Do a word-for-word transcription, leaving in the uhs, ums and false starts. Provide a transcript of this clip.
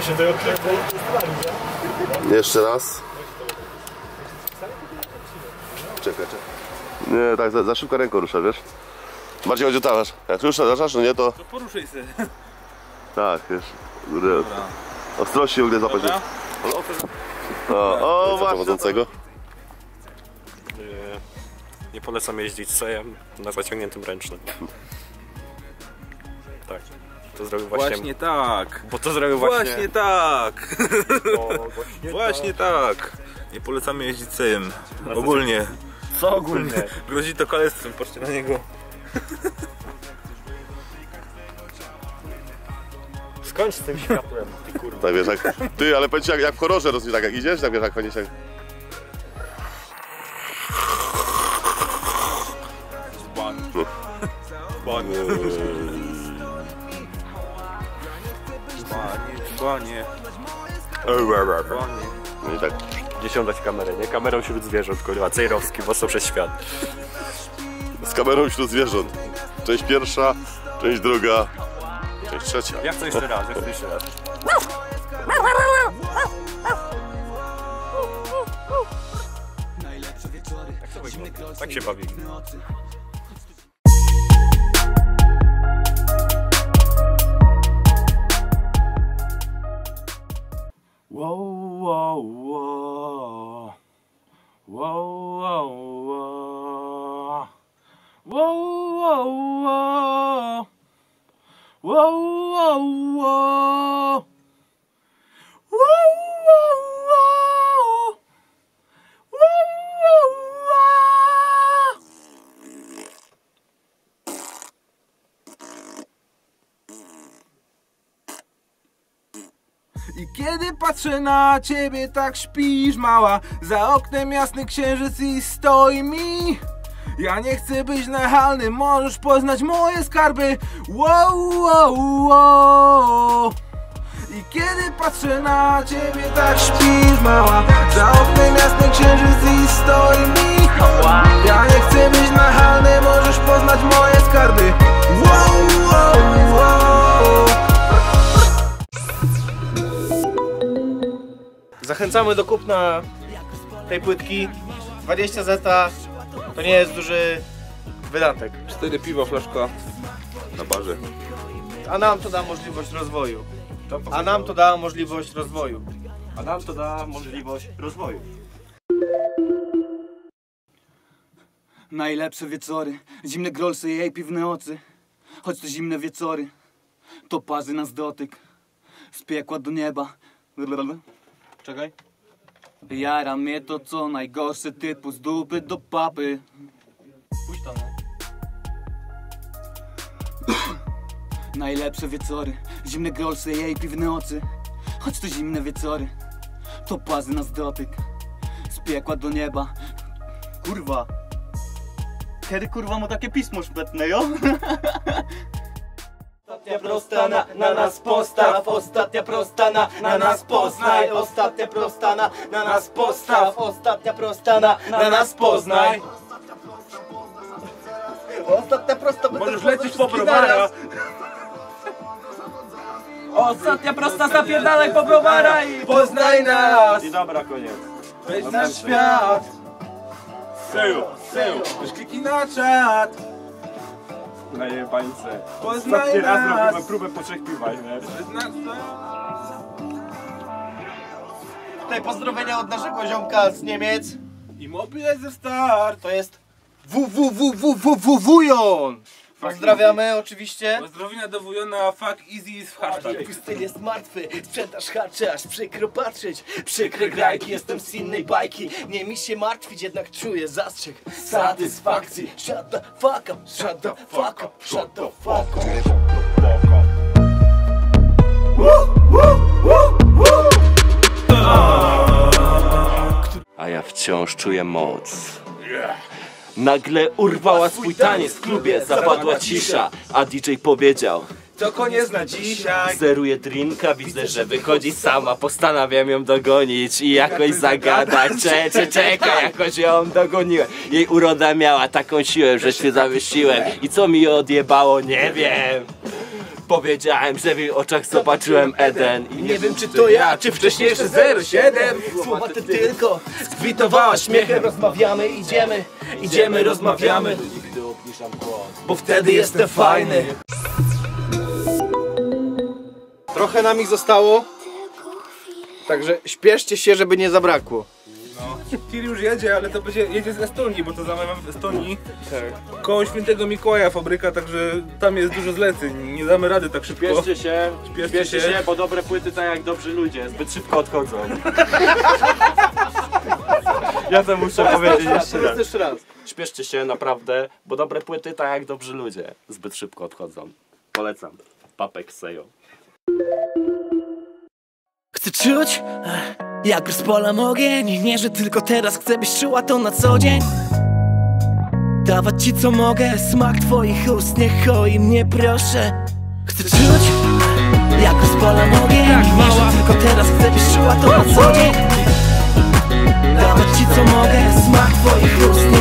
się tego kręgu. Jeszcze raz. Czekaj, czekaj. Nie, tak za, za szybko ręką rusza, wiesz? Bardziej chodzi o talerz. Jak ruszasz, no nie to... To poruszaj się. Tak, wiesz. Ostrości mogę zapać. O, o, właśnie. Prowadzącego. Nie polecam jeździć sejem na zaciągniętym ręcznym. Tak. To zrobił właśnie... Właśnie tak. Bo to zrobił właśnie... Właśnie tak. Bo właśnie, Właśnie tak. Nie polecamy jeździć sejem. Ogólnie. Co ogólnie? Grozi to kalectwem, patrzcie na niego. Skończ z tym światłem, ty kurwa. Tak wiesz, jak... Ty, ale powiedz jak, jak w horrorze rozumiem, tak jak idziesz, tak wiesz, jak chodzisz jak... Banie. Banie. No i tak. Gdzie się dać kamerę, nie? Kamerą wśród zwierząt, kurwa. Cejrowski, mocno przez świat. Z kamerą wśród zwierząt. Część pierwsza, część druga, część trzecia. Ja chcę jeszcze raz, ja chcę jeszcze raz. Tak to wygląda. Tak się bawi. Wow, wow, wow. Wow, wow, wow. Wow, wow, wow. Wow, wow, wow. Wow, wow, wow. Wow, wow, wow. I kiedy patrzę na ciebie, tak śpisz mała. Za oknem jasny księżyc i stoi mi. Ja nie chcę być nachalny, możesz poznać moje skarby. Wow, wow, wow. I kiedy patrzę na ciebie, tak śpisz mała. Za oknem jasny księżyc i stoi mi. Ja nie chcę być nachalny, możesz poznać moje skarby. Wow, wow, wow. Zachęcamy do kupna tej płytki. dwadzieścia zeta to nie jest duży wydatek. Cztery piwa, flaszka na barze. A nam to da możliwość rozwoju. A nam to da możliwość rozwoju. A nam to da możliwość rozwoju. Najlepsze wieczory, zimne grolsy i jej piwne oczy. Choć to zimne wieczory, to parzy nas dotyk. Z piekła do nieba. Czekaj. Jara mnie to co najgorsze, typu z dupy do papy. Pójdź to no. Najlepsze wieczory, zimne grolsy i jej piwne oczy. Choć to zimne wieczory, to parzy nas dotyk. Z piekła do nieba. Kurwa. Kiedy kurwa mu takie pismo szpetne, jo? Ostatnia prosta na, na nas postaw. Ostatnia prosta na, na nas poznaj. Ostatnia prosta na, na nas postaw. Ostatnia prosta na, na nas poznaj. Ostatnia prosta. Możesz lecieć po browara. Ostatnia prosta, zapierdalaj po browara i Poznaj nas. I dobra, koniec. Wejdź na świat. Seju, seju. Już kliknij na czat. Na jej bańce. Poznaj Ostatni raz nas. robimy próbę po trzech piwach, nie? Tutaj pozdrowienia od naszego ziomka z Niemiec. I mobile ze start. To jest www.wujon. Pozdrawiamy oczywiście. Pozdrowienia do Wujona, fuck easy w hashtag. Twój styl jest martwy, sprzedaż harcze, aż przykro patrzeć. Przykre grajki, jestem z innej bajki. Nie mi się martwić, jednak czuję zastrzyk satysfakcji. Shut the fuck up, shut the fuck up, shut the fuck up. A ja wciąż czuję moc. Nagle urwała swój taniec w klubie, zapadła cisza, a D J powiedział: To koniec na dzisiaj. Zeruje drinka, widzę, że wychodzi sama. Postanawiam ją dogonić i jakoś zagadać. Cze, cze, czeka, jakoś ją dogoniłem. Jej uroda miała taką siłę, że się zawiesiłem. I co mi odjebało, nie wiem. Powiedziałem, że w jej oczach zobaczyłem Eden. I Nie wiem czy to ja, czy wcześniejszy zero siedem. Słowa ty tylko skwitowała śmiechem. Rozmawiamy, idziemy, idziemy, rozmawiamy. Gdy obniżam głos. Bo wtedy jestem fajny. Trochę nam ich zostało. Także śpieszcie się, żeby nie zabrakło. Tir już jedzie, ale to będzie jedzie z Estonii, bo to zamawiam w Estonii. Tak. Koło Świętego Mikołaja fabryka, także tam jest dużo zleceń. Nie damy rady tak szybko. Śpieszcie się, Śpieszcie śpieszcie się. się, bo dobre płyty tak jak dobrzy ludzie, zbyt szybko odchodzą. Ja to muszę powiedzieć jeszcze raz. Jeszcze raz. Śpieszcie się naprawdę, bo dobre płyty tak jak dobrzy ludzie, zbyt szybko odchodzą. Polecam. Papek Sejo. Chcę czuć, jak rozpalam ogień. Nie, że tylko teraz chcę, byś czuła to na co dzień. Dawać ci co mogę, smak twoich ust niech hoi mnie proszę. Chcę czuć, jak rozpalam ogień. Nie, że tylko teraz chcę, byś czuła to na co dzień. Dawać ci co mogę, smak twoich ust niech